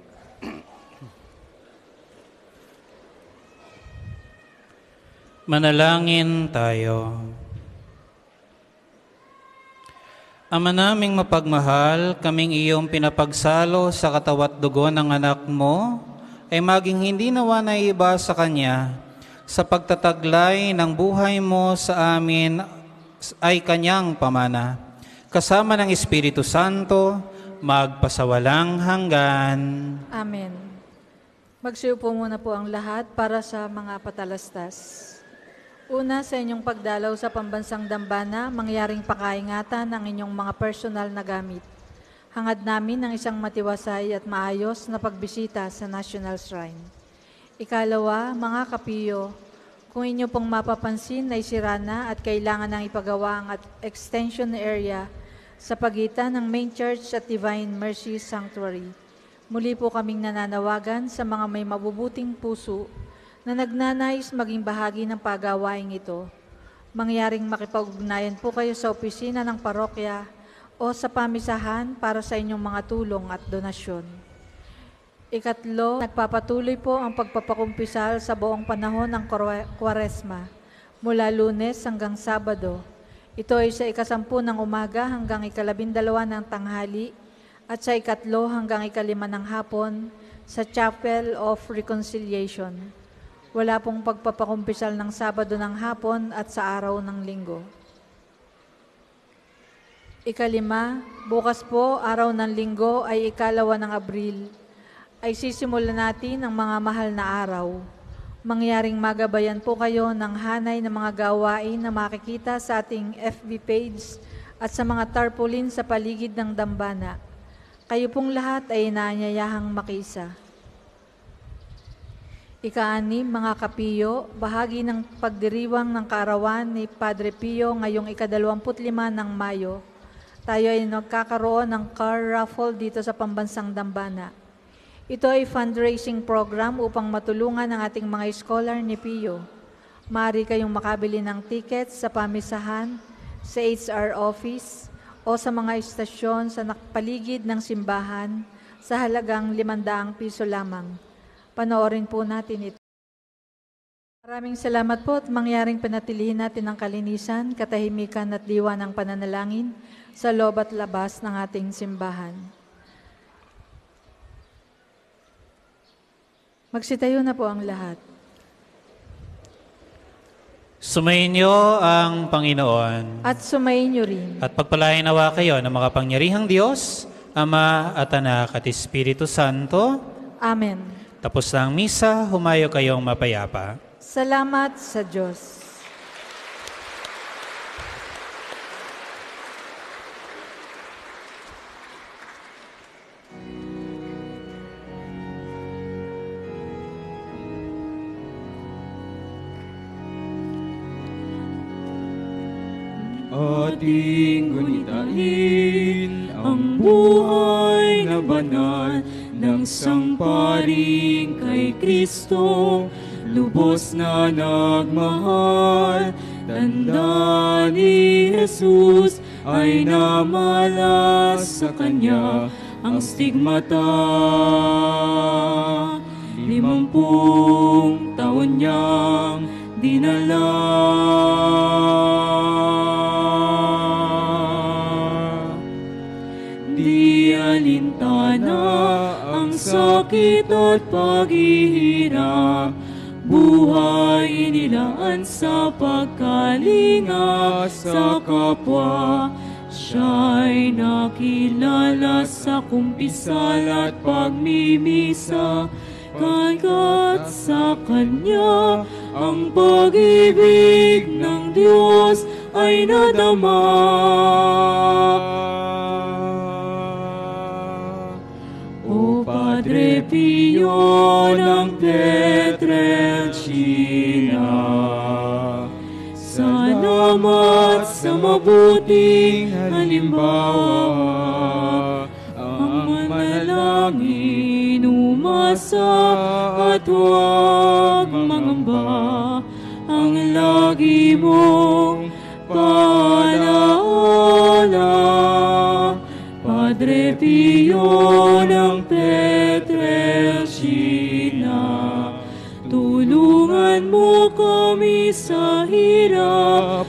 Manalangin tayo. Ama naming mapagmahal, kaming iyong pinapagsalo sa katawat dugo ng anak mo, ay maging hindi nawa na iba sa Kanya, sa pagtataglay ng buhay mo sa amin ay Kanyang pamana. Kasama ng Espiritu Santo, magpasawalang hanggan. Amen. Magsiupo muna po ang lahat para sa mga patalastas. Una, sa inyong pagdalaw sa pambansang dambana, mangyaring pakaingatan ng inyong mga personal na gamit. Hangad namin ng isang matiwasay at maayos na pagbisita sa National Shrine. Ikalawa, mga kapiyo, kung inyo pong mapapansin ay sira na at kailangan ng ipagawa ang extension area sa pagitan ng Main Church at Divine Mercy Sanctuary. Muli po kaming nananawagan sa mga may mabubuting puso na nagnanais maging bahagi ng pagawaing ito. Mangyaring makipag-ugnayan po kayo sa opisina ng parokya o sa pamisahan para sa inyong mga tulong at donasyon. Ikatlo, nagpapatuloy po ang pagpapakumpisal sa buong panahon ng Kwaresma, mula Lunes hanggang Sabado. Ito ay sa ikasampu ng umaga hanggang ikalabindalawa ng tanghali at sa ikatlo hanggang ikalima ng hapon sa Chapel of Reconciliation. Wala pong pagpapakumpisal ng Sabado ng hapon at sa araw ng linggo. Ikalima, bukas po, araw ng linggo ay ikalawa ng Abril, ay sisimulan natin ang mga mahal na araw. Mangyaring magabayan po kayo ng hanay ng mga gawain na makikita sa ating F B page at sa mga tarpaulin sa paligid ng dambana. Kayo pong lahat ay inaanyayahang makiisa. Ika-anim, mga kapiyo, bahagi ng pagdiriwang ng kaarawan ni Padre Pio ngayong ikadalawamput lima ng Mayo. Tayo ay nagkakaroon ng car raffle dito sa Pambansang Dambana. Ito ay fundraising program upang matulungan ang ating mga scholar ni Pio. Maaari kayong makabili ng tickets sa pamisahan, sa H R office, o sa mga istasyon sa paligid ng simbahan sa halagang limandaang piso lamang. Panoorin po natin ito. Maraming salamat po at mangyaring panatilihin natin ang kalinisan, katahimikan at diwa ng pananalangin sa loob at labas ng ating simbahan. Magsitayo na po ang lahat. Sumayin niyo ang Panginoon. At sumayin niyo rin. At pagpalain nawa kayo ng makapangyarihang Diyos, Ama at Anak at Espiritu Santo. Amen. Tapos na ang misa, humayo kayong mapayapa. Salamat sa Diyos. Ating gunitain ang buhay na banal ng sangparing kay Kristo, lubos na nagmahal. Tanda ni Jesus ay namalas sa Kanya ang stigmata. Limampung taon niyang dinala. Di alintana ang sakit at paghihirap, buhay inilaan sa pagkalinga sa kapwa. Siya'y nakilala sa kumpisal at pagmimisa, kaya't sa Kanya ang pag-ibig ng Diyos ay nadama. O Padre Pio ng Pietrelcina, salamat sa mabuting halimbawa. Ang manalangin, umasa at huwag mangamba, ang lagi mong paalaala. Padre Pio ng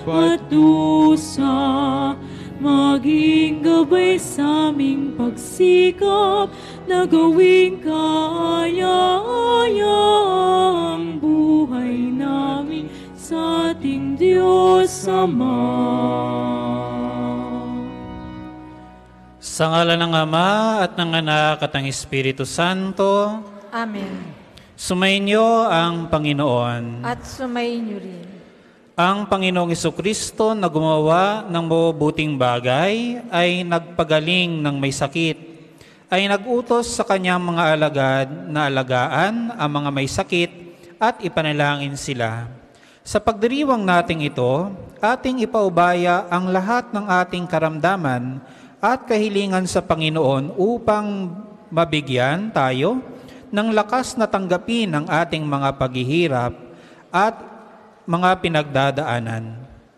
at dusa, maging gabay sa aming pagsikap na gawing kaaya-aya ang buhay namin sa ating Diyos Ama. Sa ngala ng Ama at ng Anak at ng Espiritu Santo, Amen. sumainyo ang Panginoon. At sumainyo rin. Ang Panginoong Jesucristo na gumawa ng mabubuting bagay ay nagpagaling ng may sakit, ay nagutos sa kanyang mga alagad na alagaan ang mga may sakit at ipanalangin sila. Sa pagdiriwang nating ito, ating ipaubaya ang lahat ng ating karamdaman at kahilingan sa Panginoon upang mabigyan tayo ng lakas na tanggapin ang ating mga paghihirap at mga pinagdadaanan.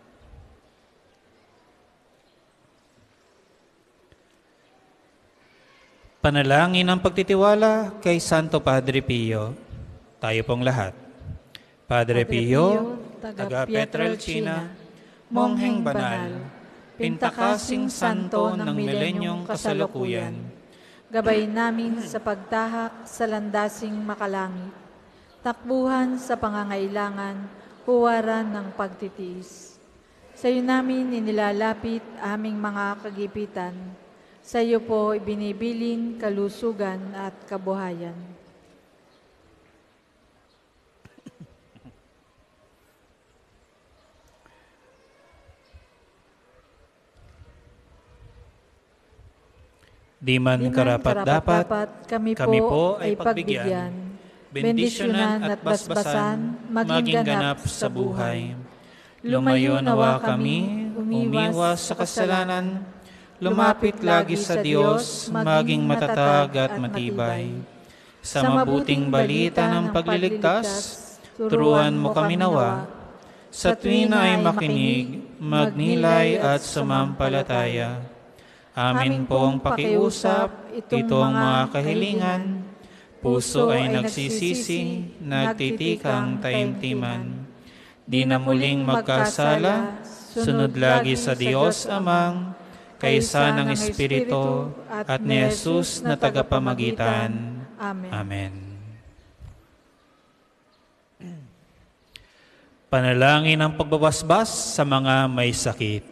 Panalangin ng pagtitiwala kay Santo Padre Pio. Tayo pong lahat. Padre Pio, taga Pietrelcina, Mongheng Banal, Pintakasing Santo ng Milenyong Kasalukuyan, Gabay namin sa pagtahak sa landasing makalangit, takbuhan sa pangangailangan, huwaran ng pagtitiis. Sa iyo namin inilalapit aming mga kagipitan, sa iyo po ibinibiling kalusugan at kabuhayan. Di man karapat-dapat, kami, kami po po ay pagbigyan, bendisyonan at basbasan, maging ganap sa buhay. Lumayo nawa kami, umiwas sa kasalanan, lumapit lagi sa Diyos, maging matatag at matibay. Sa mabuting balita ng pagliligtas, turuan mo kami nawa. Sa tuwin ay makinig, magnilay at sumampalataya. Amin pong pakiusap, itong mga kahilingan, puso ay nagsisisi, nagtitikang taimtiman. Di na muling magkasala, sunod lagi sa Diyos Amang, kaysa ng Espiritu at ni Jesus na tagapamagitan. Amen. Amen. Panalangin ng pagbabasbas sa mga may sakit.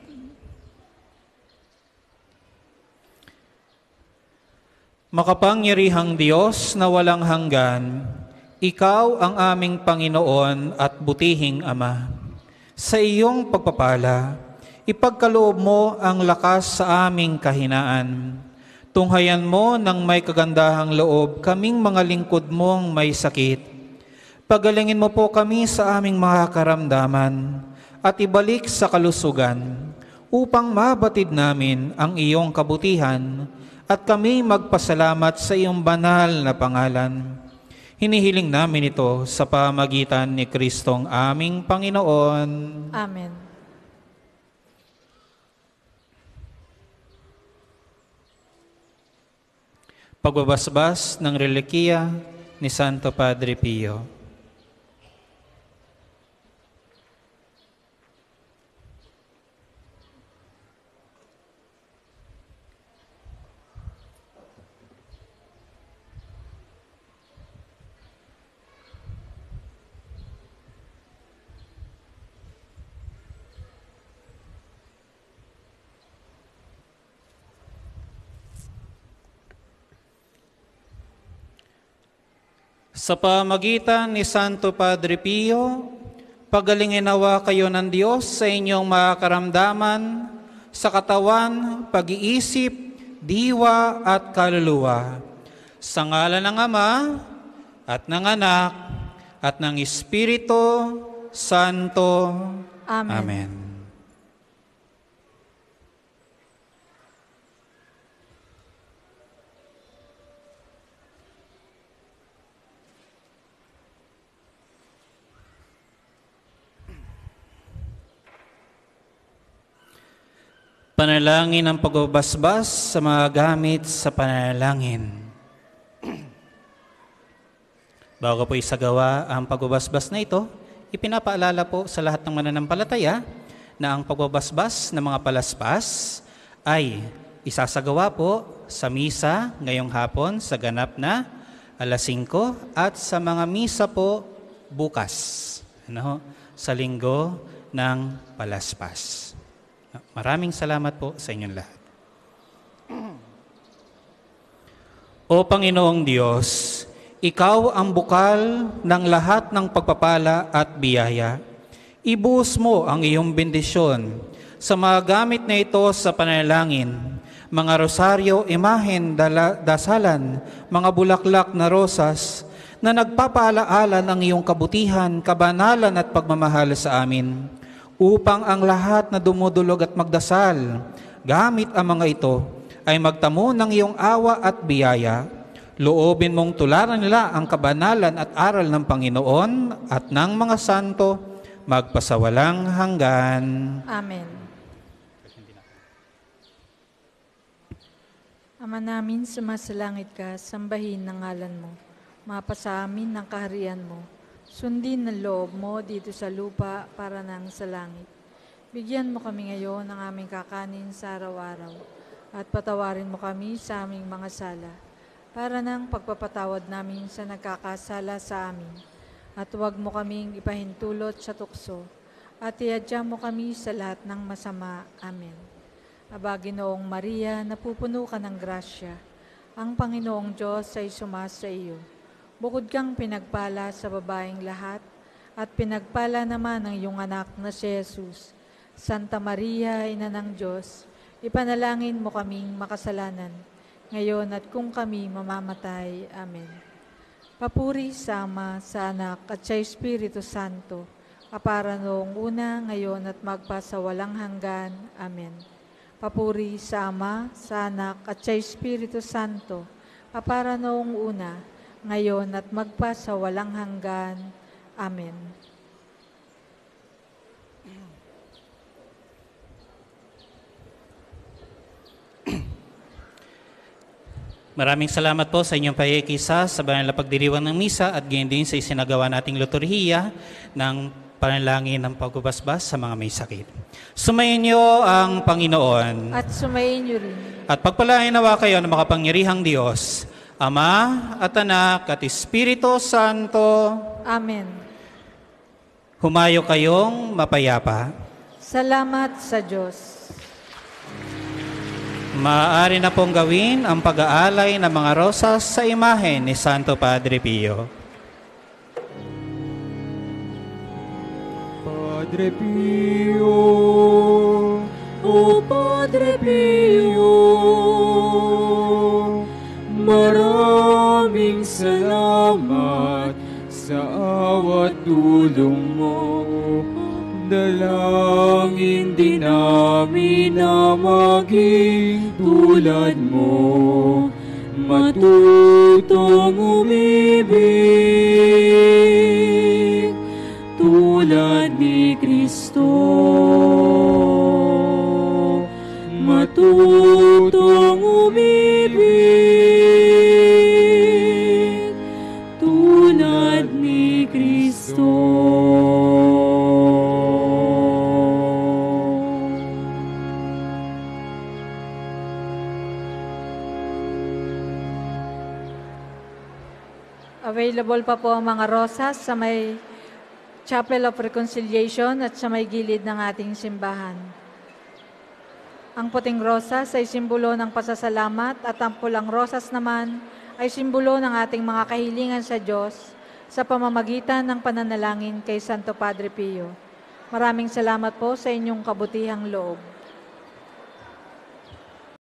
Makapangyarihang Diyos na walang hanggan, Ikaw ang aming Panginoon at butihing Ama. Sa iyong pagpapala, ipagkaloob mo ang lakas sa aming kahinaan. Tunghayan mo ng may kagandahang loob kaming mga lingkod mong may sakit. Pagalingin mo po kami sa aming mga karamdaman at ibalik sa kalusugan upang mabatid namin ang iyong kabutihan at kami magpasalamat sa iyong banal na pangalan. Hinihiling namin ito sa pamagitan ni Kristong aming Panginoon. Amen. Pagbabasbas ng relikiya ni Santo Padre Pio. Sa pamagitan ni Santo Padre Pio, pagalingin nawa kayo ng Diyos sa inyong mga karamdaman, sa katawan, pag-iisip, diwa at kaluluwa. Sa ngalan ng Ama at ng Anak at ng Espiritu Santo. Amen. Amen. Panalangin ng pagbabasbas sa mga gamit sa panalangin. Bago po isagawa ang pagbabasbas na ito, ipinapaalala po sa lahat ng mananampalataya na ang pagbabasbas ng mga palaspas ay isasagawa po sa misa ngayong hapon sa ganap na alas singko at sa mga misa po bukas, ano, sa linggo ng palaspas. Maraming salamat po sa inyong lahat. O Panginoong Diyos, Ikaw ang bukal ng lahat ng pagpapala at biyaya. Ibuhos mo ang iyong bendisyon sa mga gamit na ito sa panalangin, mga rosaryo, imahen, dala, dasalan, mga bulaklak na rosas na nagpapaalaala ng iyong kabutihan, kabanalan at pagmamahal sa amin, upang ang lahat na dumudulog at magdasal, gamit ang mga ito, ay magtamo ng iyong awa at biyaya. Loobin mong tularan nila ang kabanalan at aral ng Panginoon at ng mga santo, magpasawalang hanggan. Amen. Ama namin, sumasalangit ka, sambahin ng ngalan mo. Mapasa amin ng kaharian mo. Sundin ang loob mo dito sa lupa para nang sa langit. Bigyan mo kami ngayon ng aming kakanin sa araw-araw at patawarin mo kami sa aming mga sala para nang pagpapatawad namin sa nagkakasala sa amin. At huwag mo kaming ipahintulot sa tukso at iadya mo kami sa lahat ng masama. Amen. Aba, Ginoong Maria, napupuno ka ng grasya. Ang Panginoong Diyos ay sumasa iyo. Bukod kang pinagpala sa babaeng lahat, at pinagpala naman ang iyong anak na si Jesus. Santa Maria, Ina ng Diyos, ipanalangin mo kaming makasalanan, ngayon at kung kami mamamatay. Amen. Papuri sa Ama, sa Anak, at sa Espiritu Santo, kapara noong una, ngayon at magpasawalang hanggan. Amen. Papuri sa Ama, sa Anak, at sa Espiritu Santo, kapara noong una, ngayon at magpasawalang hanggan. Amen. Maraming salamat po sa inyong pagkikisa sa banal na pagdiriwang ng misa at gayon din sa isinagawa nating liturhiya ng panalangin ng pagbabasbas sa mga may sakit. Sumayin niyo ang Panginoon. At sumayin niyo rin. At pagpalain nawa kayo ng makapangyarihang Diyos, Ama at Anak at Espiritu Santo. Amen. Humayo kayong mapayapa. Salamat sa Diyos. Maaari na pong gawin ang pag-aalay ng mga rosas sa imahen ni Santo Padre Pio. Padre Pio, O Padre Pio, maraming salamat sa awat tulong mo. Dalangin din namin na maging tulad mo, matutong umibig tulad ni Kristo, matutong umibig tulad ni Kristo. Available pa po ang mga rosas sa may Chapel of Reconciliation at sa may gilid ng ating simbahan. Ang puting rosas ay simbolo ng pasasalamat at ang pulang rosas naman ay simbolo ng ating mga kahilingan sa Diyos sa pamamagitan ng pananalangin kay Santo Padre Pio. Maraming salamat po sa inyong kabutihang loob.